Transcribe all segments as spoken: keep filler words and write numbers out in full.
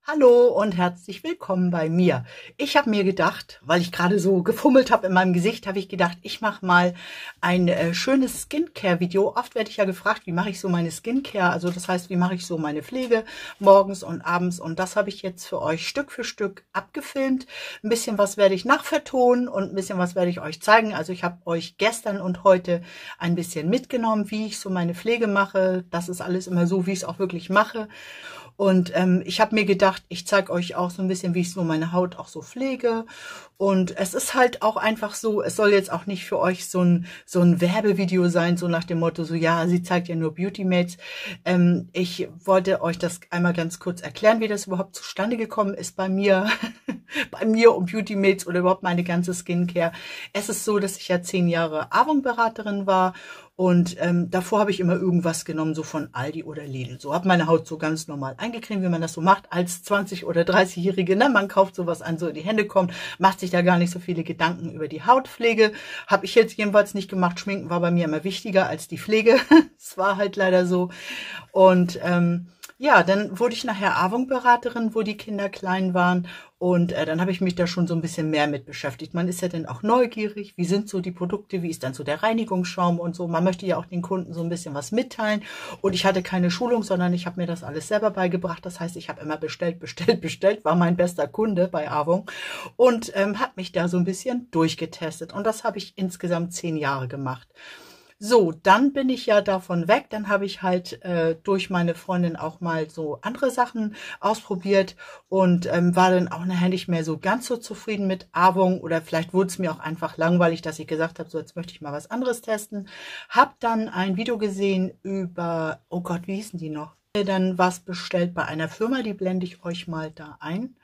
Hallo und herzlich willkommen bei mir. Ich habe mir gedacht, weil ich gerade so gefummelt habe in meinem Gesicht, habe ich gedacht, ich mache mal ein äh, schönes Skincare-Video. Oft werde ich ja gefragt, wie mache ich so meine Skincare? Also das heißt, wie mache ich so meine Pflege morgens und abends? Und das habe ich jetzt für euch Stück für Stück abgefilmt. Ein bisschen was werde ich nachvertonen und ein bisschen was werde ich euch zeigen. Also ich habe euch gestern und heute ein bisschen mitgenommen, wie ich so meine Pflege mache. Das ist alles immer so, wie ich es auch wirklich mache. Und ähm, ich habe mir gedacht, ich zeige euch auch so ein bisschen, wie ich so meine Haut auch so pflege. Und es ist halt auch einfach so, es soll jetzt auch nicht für euch so ein so ein Werbevideo sein, so nach dem Motto, so ja, sie zeigt ja nur Beauty Mates. Ähm, ich wollte euch das einmal ganz kurz erklären, wie das überhaupt zustande gekommen ist bei mir, bei mir und Beauty Mates oder überhaupt meine ganze Skincare. Es ist so, dass ich ja zehn Jahre Avon-Beraterin war. Und ähm, davor habe ich immer irgendwas genommen, so von Aldi oder Lidl. So habe meine Haut so ganz normal eingecremt, wie man das so macht als zwanzig- oder dreißig-Jährige. Ne? Man kauft sowas an, so in die Hände kommt, macht sich da gar nicht so viele Gedanken über die Hautpflege. Habe ich jetzt jedenfalls nicht gemacht. Schminken war bei mir immer wichtiger als die Pflege. Es war halt leider so. Und ähm, ja, dann wurde ich nachher Avon-Beraterin, wo die Kinder klein waren. Und äh, dann habe ich mich da schon so ein bisschen mehr mit beschäftigt. Man ist ja dann auch neugierig. Wie sind so die Produkte? Wie ist dann so der Reinigungsschaum und so? Man möchte ja auch den Kunden so ein bisschen was mitteilen. Und ich hatte keine Schulung, sondern ich habe mir das alles selber beigebracht. Das heißt, ich habe immer bestellt, bestellt, bestellt. War mein bester Kunde bei Avon. Und ähm, habe mich da so ein bisschen durchgetestet. Und das habe ich insgesamt zehn Jahre gemacht. So, dann bin ich ja davon weg. Dann habe ich halt äh, durch meine Freundin auch mal so andere Sachen ausprobiert und ähm, war dann auch nachher nicht mehr so ganz so zufrieden mit Avon oder vielleicht wurde es mir auch einfach langweilig, dass ich gesagt habe, so jetzt möchte ich mal was anderes testen. Hab dann ein Video gesehen über, oh Gott, wie hießen die noch? Dann was bestellt bei einer Firma, die blende ich euch mal da ein.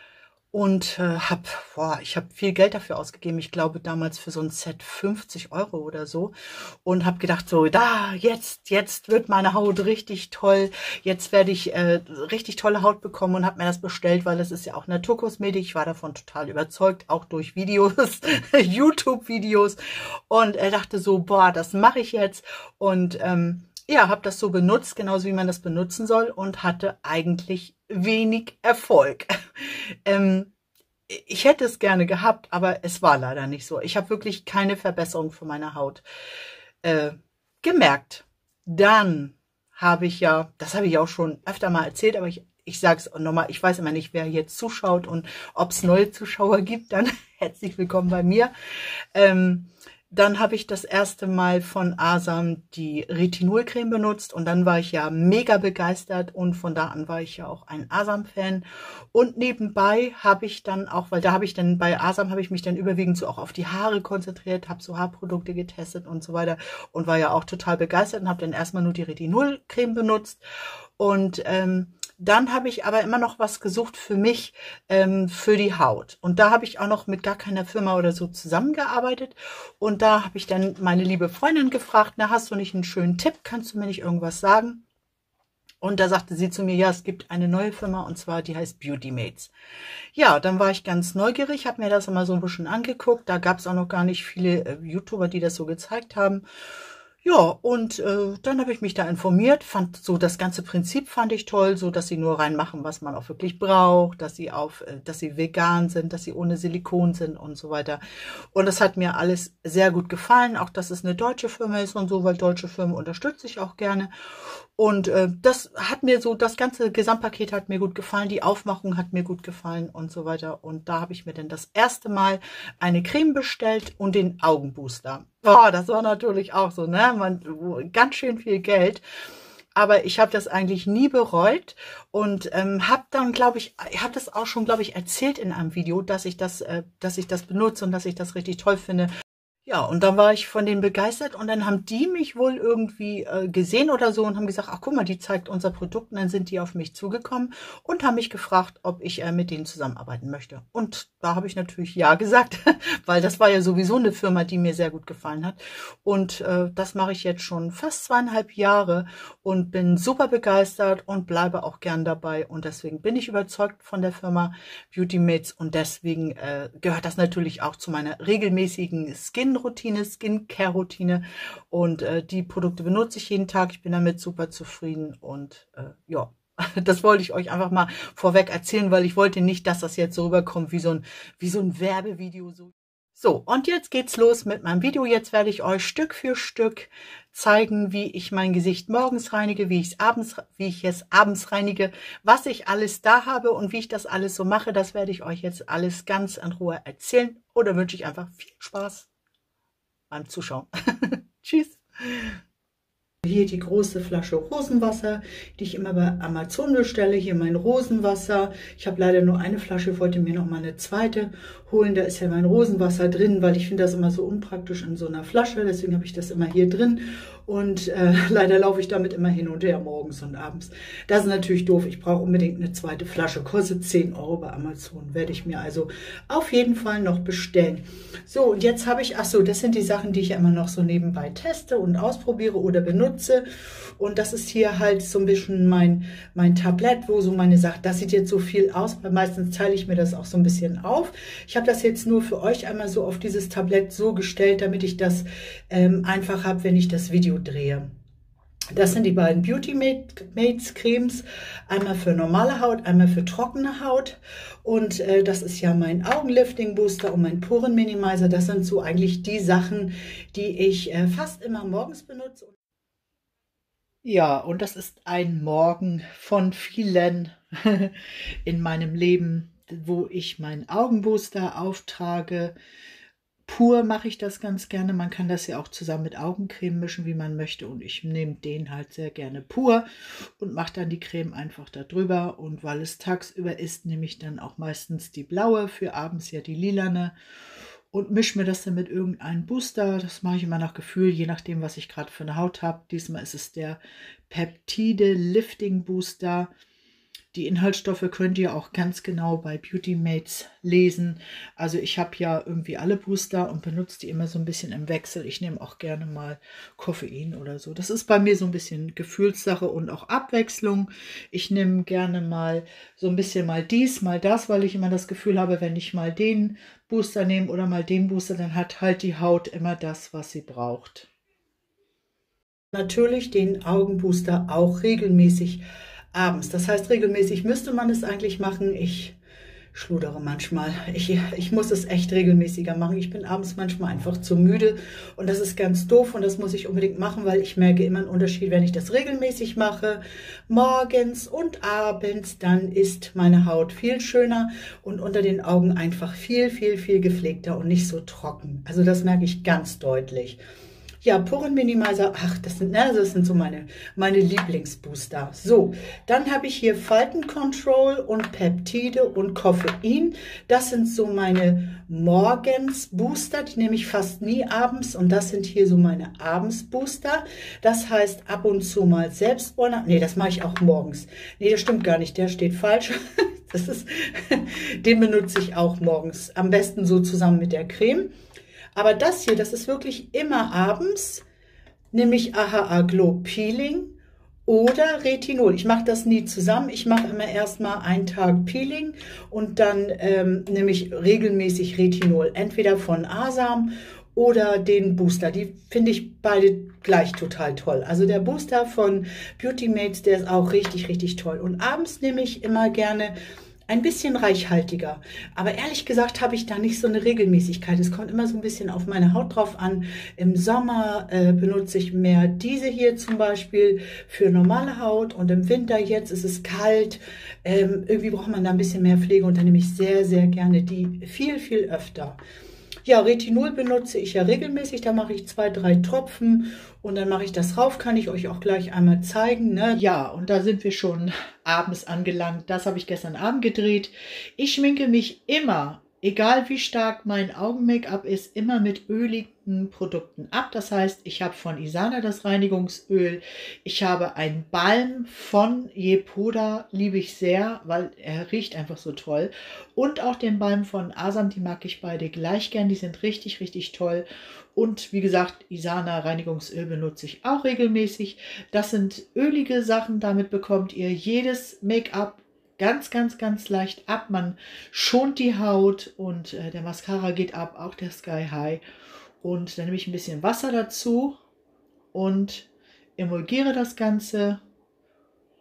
Und äh, hab, boah, ich habe viel Geld dafür ausgegeben. Ich glaube damals für so ein Set fünfzig Euro oder so. Und habe gedacht, so, da, jetzt, jetzt wird meine Haut richtig toll. Jetzt werde ich äh, richtig tolle Haut bekommen und habe mir das bestellt, weil das ist ja auch Naturkosmetik. Ich war davon total überzeugt, auch durch Videos, YouTube-Videos. Und er dachte so, boah, das mache ich jetzt. Und ähm, ja, habe das so benutzt, genauso wie man das benutzen soll und hatte eigentlich wenig Erfolg. ähm, ich hätte es gerne gehabt, aber es war leider nicht so. Ich habe wirklich keine Verbesserung für meine Haut äh, gemerkt. Dann habe ich ja, das habe ich auch schon öfter mal erzählt, aber ich, ich sage es nochmal, ich weiß immer nicht, wer jetzt zuschaut und ob es neue Zuschauer gibt, dann herzlich willkommen bei mir. Ähm, Dann habe ich das erste Mal von Asam die Retinolcreme benutzt und dann war ich ja mega begeistert und von da an war ich ja auch ein Asam-Fan. Und nebenbei habe ich dann auch, weil da habe ich dann bei Asam habe ich mich dann überwiegend so auch auf die Haare konzentriert, habe so Haarprodukte getestet und so weiter und war ja auch total begeistert und habe dann erstmal nur die Retinolcreme benutzt und ähm, dann habe ich aber immer noch was gesucht für mich, ähm, für die Haut. Und da habe ich auch noch mit gar keiner Firma oder so zusammengearbeitet. Und da habe ich dann meine liebe Freundin gefragt, na, hast du nicht einen schönen Tipp? Kannst du mir nicht irgendwas sagen? Und da sagte sie zu mir, ja, es gibt eine neue Firma und zwar, die heißt Beauty Mates. Ja, dann war ich ganz neugierig, habe mir das immer so ein bisschen angeguckt. Da gab es auch noch gar nicht viele äh, YouTuber, die das so gezeigt haben. Ja, und äh, dann habe ich mich da informiert, fand so das ganze Prinzip fand ich toll, so dass sie nur reinmachen, was man auch wirklich braucht, dass sie auf, äh, dass sie vegan sind, dass sie ohne Silikon sind und so weiter. Und das hat mir alles sehr gut gefallen, auch dass es eine deutsche Firma ist und so, weil deutsche Firmen unterstütze ich auch gerne. Und äh, das hat mir so, das ganze Gesamtpaket hat mir gut gefallen, die Aufmachung hat mir gut gefallen und so weiter. Und da habe ich mir dann das erste Mal eine Creme bestellt und den Augenbooster. Oh, das war natürlich auch so, ne? Man, ganz schön viel Geld. Aber ich habe das eigentlich nie bereut und ähm, habe dann, glaube ich, ich habe das auch schon, glaube ich, erzählt in einem Video, dass ich das, äh, dass ich das benutze und dass ich das richtig toll finde. Ja, und dann war ich von denen begeistert und dann haben die mich wohl irgendwie äh, gesehen oder so und haben gesagt, ach guck mal, die zeigt unser Produkt und dann sind die auf mich zugekommen und haben mich gefragt, ob ich äh, mit denen zusammenarbeiten möchte. Und da habe ich natürlich ja gesagt, weil das war ja sowieso eine Firma, die mir sehr gut gefallen hat. Und äh, das mache ich jetzt schon fast zweieinhalb Jahre und bin super begeistert und bleibe auch gern dabei. Und deswegen bin ich überzeugt von der Firma Beauty Mates und deswegen äh, gehört das natürlich auch zu meiner regelmäßigen Skin Routine, Skincare-Routine und äh, die Produkte benutze ich jeden Tag. Ich bin damit super zufrieden und äh, ja, Das wollte ich euch einfach mal vorweg erzählen, weil ich wollte nicht, dass das jetzt so rüberkommt wie so ein, wie so ein Werbevideo. So, so, und jetzt geht's los mit meinem Video. Jetzt werde ich euch Stück für Stück zeigen, wie ich mein Gesicht morgens reinige, wie ich es abends, wie ich es abends reinige, was ich alles da habe und wie ich das alles so mache. Das werde ich euch jetzt alles ganz in Ruhe erzählen. Oder wünsche ich einfach viel Spaß beim Zuschauen. Tschüss. Hier die große Flasche Rosenwasser, die ich immer bei Amazon bestelle. Hier mein Rosenwasser. Ich habe leider nur eine Flasche, wollte mir noch mal eine zweite holen. Da ist ja mein Rosenwasser drin, weil ich finde das immer so unpraktisch in so einer Flasche. Deswegen habe ich das immer hier drin. Und äh, leider laufe ich damit immer hin und her, morgens und abends. Das ist natürlich doof. Ich brauche unbedingt eine zweite Flasche. Kostet zehn Euro bei Amazon. Werde ich mir also auf jeden Fall noch bestellen. So, und jetzt habe ich, ach so, das sind die Sachen, die ich immer noch so nebenbei teste und ausprobiere oder benutze. Und das ist hier halt so ein bisschen mein, mein Tablett, wo so meine Sachen, das sieht jetzt so viel aus, weil meistens teile ich mir das auch so ein bisschen auf. Ich habe das jetzt nur für euch einmal so auf dieses Tablett so gestellt, damit ich das ähm, einfach habe, wenn ich das Video drehe. Das sind die beiden Beauty Mates Cremes, einmal für normale Haut, einmal für trockene Haut. Und äh, das ist ja mein Augenlifting Booster und mein Poren Minimizer. Das sind so eigentlich die Sachen, die ich äh, fast immer morgens benutze. Ja, und das ist ein Morgen von vielen in meinem Leben, wo ich meinen Augenbooster auftrage. Pur mache ich das ganz gerne. Man kann das ja auch zusammen mit Augencreme mischen, wie man möchte. Und ich nehme den halt sehr gerne pur und mache dann die Creme einfach da drüber. Und weil es tagsüber ist, nehme ich dann auch meistens die blaue, für abends ja die lilane. Und mische mir das dann mit irgendeinem Booster. Das mache ich immer nach Gefühl, je nachdem, was ich gerade für eine Haut habe. Diesmal ist es der Peptide Lifting Booster. Die Inhaltsstoffe könnt ihr auch ganz genau bei Beauty Mates lesen. Also ich habe ja irgendwie alle Booster und benutze die immer so ein bisschen im Wechsel. Ich nehme auch gerne mal Koffein oder so. Das ist bei mir so ein bisschen Gefühlssache und auch Abwechslung. Ich nehme gerne mal so ein bisschen mal dies, mal das, weil ich immer das Gefühl habe, wenn ich mal den Booster nehme oder mal den Booster, dann hat halt die Haut immer das, was sie braucht. Natürlich den Augenbooster auch regelmäßig abends. Das heißt, regelmäßig müsste man es eigentlich machen. Ich schludere manchmal. Ich, ich muss es echt regelmäßiger machen. Ich bin abends manchmal einfach zu müde und das ist ganz doof und das muss ich unbedingt machen, weil ich merke immer einen Unterschied, wenn ich das regelmäßig mache. Morgens und abends, dann ist meine Haut viel schöner und unter den Augen einfach viel, viel, viel gepflegter und nicht so trocken. Also das merke ich ganz deutlich. Ja, Poren Minimizer, ach, das sind, ne, das sind so meine, meine Lieblingsbooster. So, dann habe ich hier Falten Control und Peptide und Koffein. Das sind so meine Morgens-Booster, die nehme ich fast nie abends. Und das sind hier so meine Abends-Booster. Das heißt, ab und zu mal Selbstbräuner. Nee, das mache ich auch morgens. Nee, das stimmt gar nicht, der steht falsch. Das ist, den benutze ich auch morgens. Am besten so zusammen mit der Creme. Aber das hier, das ist wirklich immer abends, nämlich A H A Glow Peeling oder Retinol. Ich mache das nie zusammen. Ich mache immer erstmal einen Tag Peeling und dann ähm, nehme ich regelmäßig Retinol. Entweder von Asam oder den Booster. Die finde ich beide gleich total toll. Also der Booster von Beauty Mates, der ist auch richtig, richtig toll. Und abends nehme ich immer gerne ein bisschen reichhaltiger. Aber ehrlich gesagt habe ich da nicht so eine Regelmäßigkeit. Es kommt immer so ein bisschen auf meine Haut drauf an. Im Sommer äh, benutze ich mehr diese hier zum Beispiel für normale Haut und im Winter jetzt ist es kalt. Ähm, irgendwie braucht man da ein bisschen mehr Pflege und dann nehme ich sehr, sehr gerne die viel, viel öfter. Ja, Retinol benutze ich ja regelmäßig, da mache ich zwei, drei Tropfen und dann mache ich das rauf, kann ich euch auch gleich einmal zeigen. Ne? Ja, und da sind wir schon abends angelangt. Das habe ich gestern Abend gedreht. Ich schminke mich immer, egal wie stark mein Augen-Make-up ist, immer mit öligen Produkten ab. Das heißt, ich habe von Isana das Reinigungsöl. Ich habe einen Balm von Yepoda, liebe ich sehr, weil er riecht einfach so toll. Und auch den Balm von Asam, die mag ich beide gleich gern. Die sind richtig, richtig toll. Und wie gesagt, Isana Reinigungsöl benutze ich auch regelmäßig. Das sind ölige Sachen, damit bekommt ihr jedes Make-up ganz, ganz, ganz leicht ab. Man schont die Haut und äh, der Mascara geht ab, auch der Sky High. Und dann nehme ich ein bisschen Wasser dazu und emulgiere das Ganze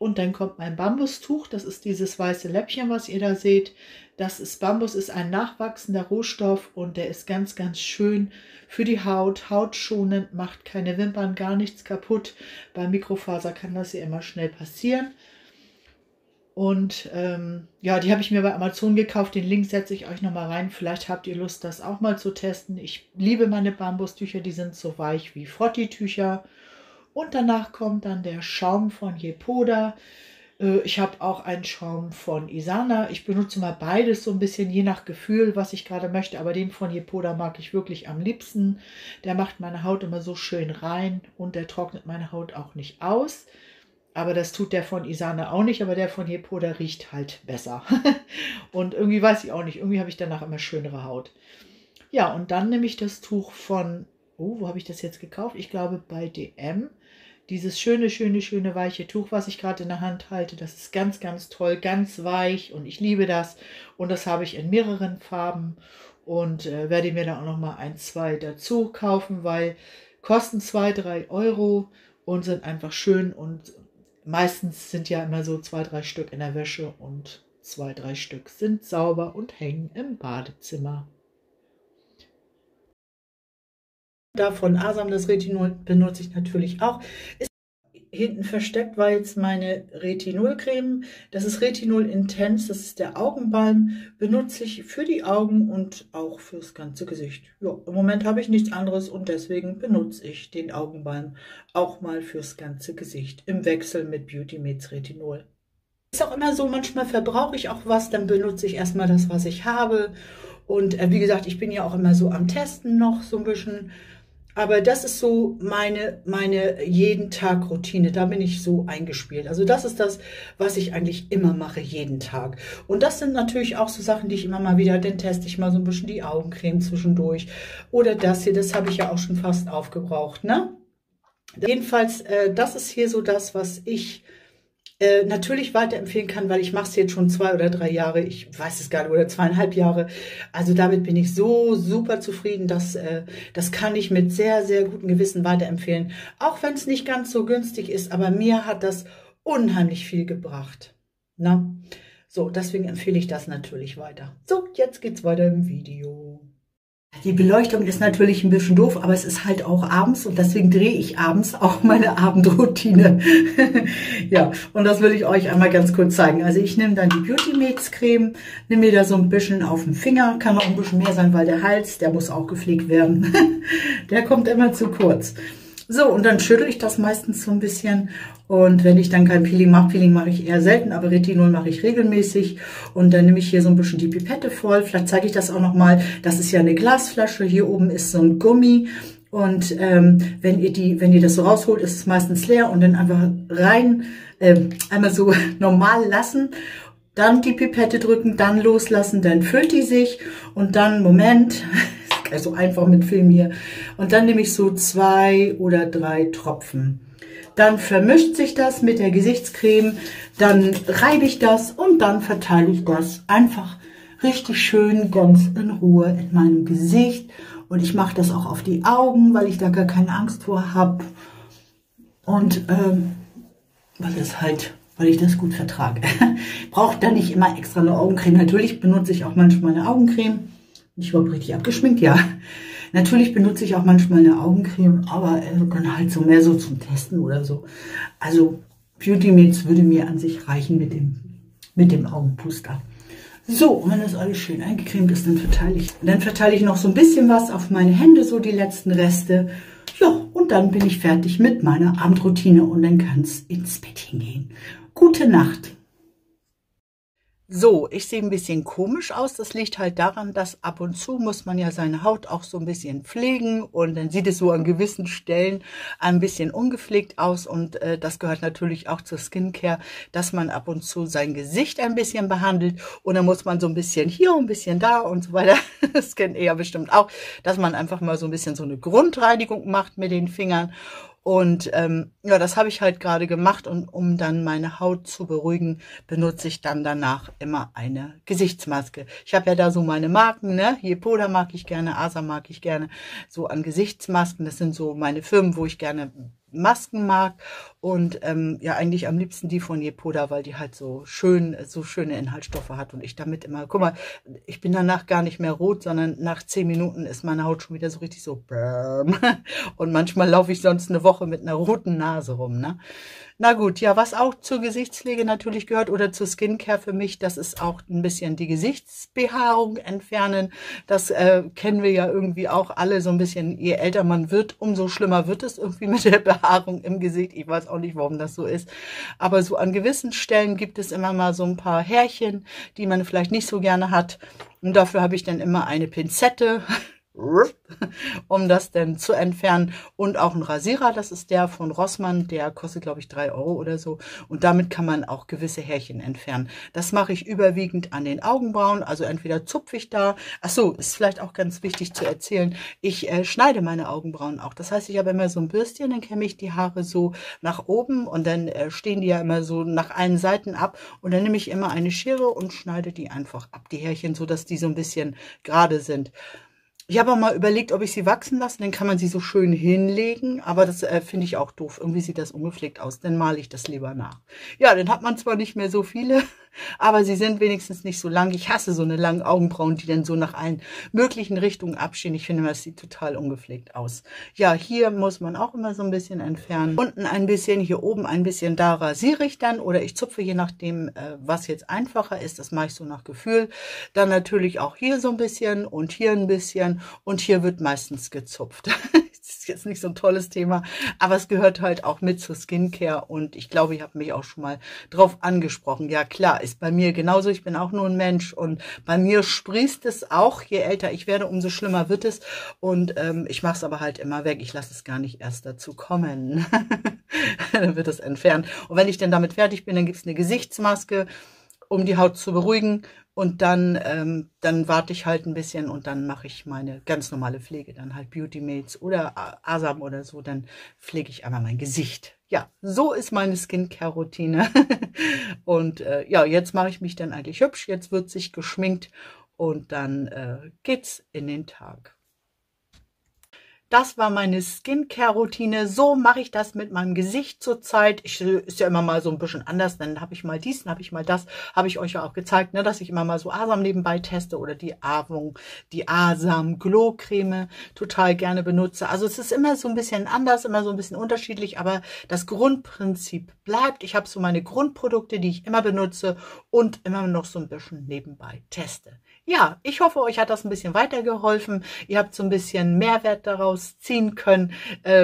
Und dann kommt mein Bambustuch. Das ist dieses weiße Läppchen, was ihr da seht. Das ist Bambus, ist ein nachwachsender Rohstoff und der ist ganz, ganz schön für die Haut. Hautschonend, macht keine Wimpern, gar nichts kaputt. Bei Mikrofaser kann das ja immer schnell passieren. Und ähm, ja, die habe ich mir bei Amazon gekauft. Den Link setze ich euch nochmal rein. Vielleicht habt ihr Lust, das auch mal zu testen. Ich liebe meine Bambustücher. Die sind so weich wie Frottee-Tücher. Und danach kommt dann der Schaum von Yepoda. Äh, ich habe auch einen Schaum von Isana. Ich benutze mal beides so ein bisschen, je nach Gefühl, was ich gerade möchte. Aber den von Yepoda mag ich wirklich am liebsten. Der macht meine Haut immer so schön rein und der trocknet meine Haut auch nicht aus. Aber das tut der von Isana auch nicht, aber der von Yepoda riecht halt besser. Und irgendwie weiß ich auch nicht, irgendwie habe ich danach immer schönere Haut. Ja, und dann nehme ich das Tuch von, oh, wo habe ich das jetzt gekauft? Ich glaube bei D M. Dieses schöne, schöne, schöne weiche Tuch, was ich gerade in der Hand halte, das ist ganz, ganz toll, ganz weich und ich liebe das. Und das habe ich in mehreren Farben und äh, werde mir da auch noch mal ein, zwei dazu kaufen, weil kosten zwei, drei Euro und sind einfach schön und meistens sind ja immer so zwei, drei Stück in der Wäsche und zwei, drei Stück sind sauber und hängen im Badezimmer. Davon Asam, das Retinol benutze ich natürlich auch. Ist hinten versteckt war jetzt meine Retinolcreme. Das ist Retinol Intense, das ist der Augenbalm. Benutze ich für die Augen und auch fürs ganze Gesicht. Ja, im Moment habe ich nichts anderes und deswegen benutze ich den Augenbalm auch mal fürs ganze Gesicht im Wechsel mit Beauty Mates Retinol. Ist auch immer so, manchmal verbrauche ich auch was, dann benutze ich erstmal das, was ich habe. Und äh, wie gesagt, ich bin ja auch immer so am Testen noch so ein bisschen. Aber das ist so meine, meine jeden Tag Routine. Da bin ich so eingespielt. Also das ist das, was ich eigentlich immer mache, jeden Tag. Und das sind natürlich auch so Sachen, die ich immer mal wieder, dann teste ich mal so ein bisschen die Augencreme zwischendurch. Oder das hier, das habe ich ja auch schon fast aufgebraucht, ne? Jedenfalls, äh, das ist hier so das, was ich Äh, natürlich weiterempfehlen kann, weil ich mache es jetzt schon zwei oder drei Jahre, ich weiß es gar nicht, oder zweieinhalb Jahre. Also damit bin ich so super zufrieden, dass äh, das kann ich mit sehr, sehr gutem Gewissen weiterempfehlen. Auch wenn es nicht ganz so günstig ist, aber mir hat das unheimlich viel gebracht. Na? So, deswegen empfehle ich das natürlich weiter. So, jetzt geht's weiter im Video. Die Beleuchtung ist natürlich ein bisschen doof, aber es ist halt auch abends und deswegen drehe ich abends auch meine Abendroutine. Ja, und das will ich euch einmal ganz kurz zeigen. Also ich nehme dann die Beauty Mates Creme, nehme mir da so ein bisschen auf den Finger, kann auch ein bisschen mehr sein, weil der Hals, der muss auch gepflegt werden. Der kommt immer zu kurz. So, und dann schüttle ich das meistens so ein bisschen. Und wenn ich dann kein Peeling mache, Peeling mache ich eher selten, aber Retinol mache ich regelmäßig. Und dann nehme ich hier so ein bisschen die Pipette voll. Vielleicht zeige ich das auch nochmal. Das ist ja eine Glasflasche. Hier oben ist so ein Gummi. Und ähm, wenn ihr die, wenn ihr das so rausholt, ist es meistens leer. Und dann einfach rein, äh, einmal so normal lassen. Dann die Pipette drücken, dann loslassen, dann füllt die sich. Und dann, Moment... Also einfach mit Film hier. Und dann nehme ich so zwei oder drei Tropfen. Dann vermischt sich das mit der Gesichtscreme. Dann reibe ich das und dann verteile ich das einfach richtig schön ganz in Ruhe in meinem Gesicht. Und ich mache das auch auf die Augen, weil ich da gar keine Angst vor habe. Und ähm, weil es halt, weil ich das gut vertrage. Braucht da nicht immer extra eine Augencreme. Natürlich benutze ich auch manchmal eine Augencreme. Nicht überhaupt richtig abgeschminkt, ja. Natürlich benutze ich auch manchmal eine Augencreme, aber äh, dann halt so mehr so zum Testen oder so. Also Beauty Mates würde mir an sich reichen mit dem, mit dem Augenpuster. So, und wenn das alles schön eingecremt ist, dann verteile ich, dann verteile ich noch so ein bisschen was auf meine Hände, so die letzten Reste. Ja, und dann bin ich fertig mit meiner Abendroutine und dann kann es ins Bettchen gehen. Gute Nacht. So, ich sehe ein bisschen komisch aus. Das liegt halt daran, dass ab und zu muss man ja seine Haut auch so ein bisschen pflegen und dann sieht es so an gewissen Stellen ein bisschen ungepflegt aus und äh, das gehört natürlich auch zur Skincare, dass man ab und zu sein Gesicht ein bisschen behandelt und dann muss man so ein bisschen hier und ein bisschen da und so weiter. Das kennt ihr ja bestimmt auch, dass man einfach mal so ein bisschen so eine Grundreinigung macht mit den Fingern. Und ähm, ja, das habe ich halt gerade gemacht und um dann meine Haut zu beruhigen, benutze ich dann danach immer eine Gesichtsmaske. Ich habe ja da so meine Marken, ne? Yepoda mag ich gerne, Asam mag ich gerne, so an Gesichtsmasken. Das sind so meine Firmen, wo ich gerne Masken mag und ähm, ja eigentlich am liebsten die von Yepoda, weil die halt so schön, so schöne Inhaltsstoffe hat und ich damit immer, guck mal, ich bin danach gar nicht mehr rot, sondern nach zehn Minuten ist meine Haut schon wieder so richtig so bäm. Und manchmal laufe ich sonst eine Woche mit einer roten Nase rum, ne? Na gut, ja, was auch zur Gesichtspflege natürlich gehört oder zur Skincare für mich, das ist auch ein bisschen die Gesichtsbehaarung entfernen. Das äh, kennen wir ja irgendwie auch alle so ein bisschen. Je älter man wird, umso schlimmer wird es irgendwie mit der Behaarung im Gesicht. Ich weiß auch nicht, warum das so ist. Aber so an gewissen Stellen gibt es immer mal so ein paar Härchen, die man vielleicht nicht so gerne hat. Und dafür habe ich dann immer eine Pinzette, um das dann zu entfernen und auch ein Rasierer, das ist der von Rossmann, der kostet glaube ich drei Euro oder so und damit kann man auch gewisse Härchen entfernen. Das mache ich überwiegend an den Augenbrauen, also entweder zupfe ich da, ach so, ist vielleicht auch ganz wichtig zu erzählen, ich äh, schneide meine Augenbrauen auch, das heißt, ich habe immer so ein Bürstchen, dann kämme ich die Haare so nach oben und dann äh, stehen die ja immer so nach allen Seiten ab und dann nehme ich immer eine Schere und schneide die einfach ab, die Härchen, so dass die so ein bisschen gerade sind. Ich habe auch mal überlegt, ob ich sie wachsen lasse, dann kann man sie so schön hinlegen, aber das äh, finde ich auch doof. Irgendwie sieht das ungepflegt aus, dann male ich das lieber nach. Ja, dann hat man zwar nicht mehr so viele, aber sie sind wenigstens nicht so lang. Ich hasse so eine langen Augenbrauen, die dann so nach allen möglichen Richtungen abstehen. Ich finde, das sieht total ungepflegt aus. Ja, hier muss man auch immer so ein bisschen entfernen. Unten ein bisschen, hier oben ein bisschen, da rasiere ich dann oder ich zupfe, je nachdem, äh, was jetzt einfacher ist. Das mache ich so nach Gefühl. Dann natürlich auch hier so ein bisschen und hier ein bisschen. Und hier wird meistens gezupft. Das ist jetzt nicht so ein tolles Thema, aber es gehört halt auch mit zur Skincare und ich glaube, ich habe mich auch schon mal drauf angesprochen. Ja klar, ist bei mir genauso, ich bin auch nur ein Mensch und bei mir sprießt es auch, je älter ich werde, umso schlimmer wird es und ähm, ich mache es aber halt immer weg, ich lasse es gar nicht erst dazu kommen. Dann wird es entfernt und wenn ich dann damit fertig bin, dann gibt es eine Gesichtsmaske, um die Haut zu beruhigen und dann, ähm, dann warte ich halt ein bisschen und dann mache ich meine ganz normale Pflege, dann halt Beauty Mates oder Asam oder so, dann pflege ich einmal mein Gesicht. Ja, so ist meine Skincare-Routine und äh, ja, jetzt mache ich mich dann eigentlich hübsch, jetzt wird sich geschminkt und dann äh, geht's in den Tag. Das war meine Skincare-Routine. So mache ich das mit meinem Gesicht zurzeit. Ich, ist ja immer mal so ein bisschen anders. Dann habe ich mal dies, dann habe ich mal das. Habe ich euch ja auch gezeigt, ne, dass ich immer mal so Asam nebenbei teste oder die Avon, die Asam Glow Creme total gerne benutze. Also es ist immer so ein bisschen anders, immer so ein bisschen unterschiedlich, aber das Grundprinzip bleibt. Ich habe so meine Grundprodukte, die ich immer benutze und immer noch so ein bisschen nebenbei teste. Ja, ich hoffe, euch hat das ein bisschen weitergeholfen. Ihr habt so ein bisschen Mehrwert daraus ziehen können.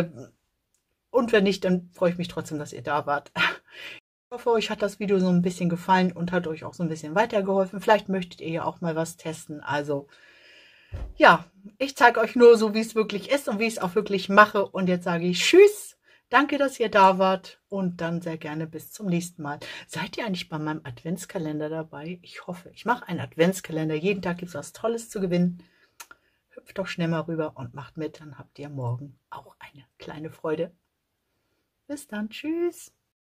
Und wenn nicht, dann freue ich mich trotzdem, dass ihr da wart. Ich hoffe, euch hat das Video so ein bisschen gefallen und hat euch auch so ein bisschen weitergeholfen. Vielleicht möchtet ihr ja auch mal was testen. Also, ja, ich zeige euch nur so, wie es wirklich ist und wie ich es auch wirklich mache. Und jetzt sage ich Tschüss. Danke, dass ihr da wart und dann sehr gerne bis zum nächsten Mal. Seid ihr eigentlich bei meinem Adventskalender dabei? Ich hoffe, ich mache einen Adventskalender. Jeden Tag gibt es was Tolles zu gewinnen. Hüpft doch schnell mal rüber und macht mit. Dann habt ihr morgen auch eine kleine Freude. Bis dann. Tschüss.